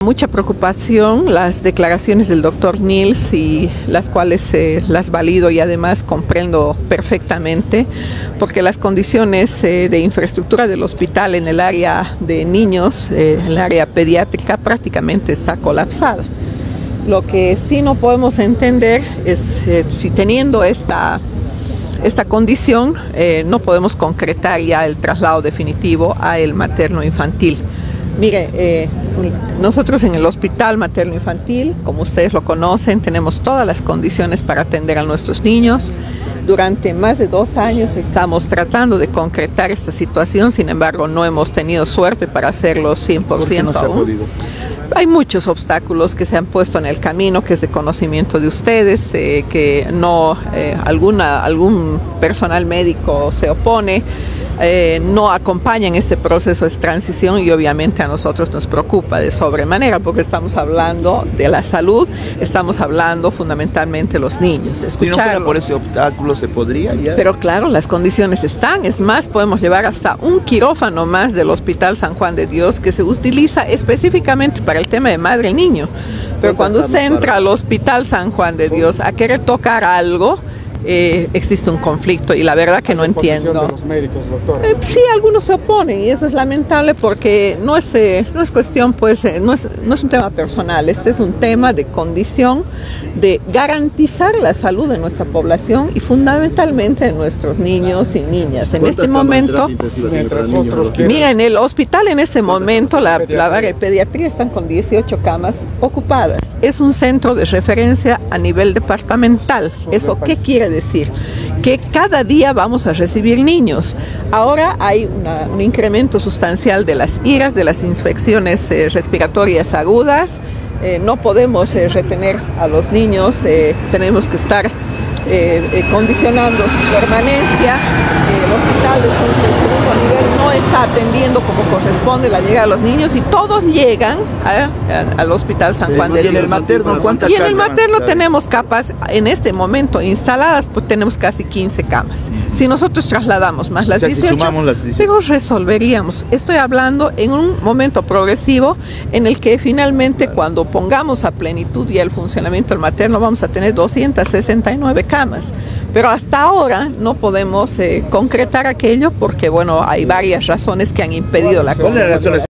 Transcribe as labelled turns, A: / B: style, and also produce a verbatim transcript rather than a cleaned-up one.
A: Mucha preocupación las declaraciones del doctor Nils, y las cuales eh, las valido y además comprendo perfectamente, porque las condiciones eh, de infraestructura del hospital en el área de niños, eh, en el área pediátrica, prácticamente está colapsada. Lo que sí no podemos entender es eh, si teniendo esta, esta condición eh, no podemos concretar ya el traslado definitivo a el materno infantil. Mire, eh, nosotros en el Hospital Materno Infantil, como ustedes lo conocen, tenemos todas las condiciones para atender a nuestros niños. Durante más de dos años estamos tratando de concretar esta situación, sin embargo no hemos tenido suerte para hacerlo cien por ciento. ¿Por qué no se ha podido? Hay muchos obstáculos que se han puesto en el camino, que es de conocimiento de ustedes, eh, que no eh, alguna, algún personal médico se opone. Eh, no acompañan este proceso de transición, y obviamente a nosotros nos preocupa de sobremanera, porque estamos hablando de la salud, estamos hablando fundamentalmente de los niños.
B: Si no fuera por ese obstáculo, ¿se podría ya?
A: Pero claro, las condiciones están. Es más, podemos llevar hasta un quirófano más del Hospital San Juan de Dios, que se utiliza específicamente para el tema de madre y niño. Pero cuando usted entra al Hospital San Juan de Dios a querer tocar algo, Eh, existe un conflicto, y la verdad que no entiendo.
C: De los médicos, doctor.
A: Eh, sí, algunos se oponen, y eso es lamentable, porque no es, eh, no es cuestión, pues, eh, no, es, no es un tema personal. Este es un tema de condición de garantizar la salud de nuestra población y fundamentalmente de nuestros niños y niñas. En este momento, mira, en el hospital en este momento la, la área de pediatría están con dieciocho camas ocupadas. Es un centro de referencia a nivel departamental. ¿Eso qué quiere decir? Que cada día vamos a recibir niños. Ahora hay una, un incremento sustancial de las iras, de las infecciones eh, respiratorias agudas. Eh, no podemos eh, retener a los niños, eh, tenemos que estar eh, eh, condicionando su permanencia. Eh, el hospital de segundo nivel no está atendiendo como corresponde la llegada de los niños, y todos llegan a, a, al Hospital San Juan de Dios.
B: ¿Y en el materno cuántas
A: Y en el
B: camas?
A: materno tenemos capas, en este momento instaladas, pues tenemos casi quince camas. Si nosotros trasladamos más las
B: O sea, si
A: dieciocho,
B: sumamos las dieciocho,
A: pero resolveríamos. Estoy hablando en un momento progresivo en el que finalmente, cuando pongamos a plenitud ya el funcionamiento del materno, vamos a tener doscientas sesenta y nueve camas. Pero hasta ahora no podemos eh, concretar aquello, porque bueno, hay varias razones que han impedido la concreción.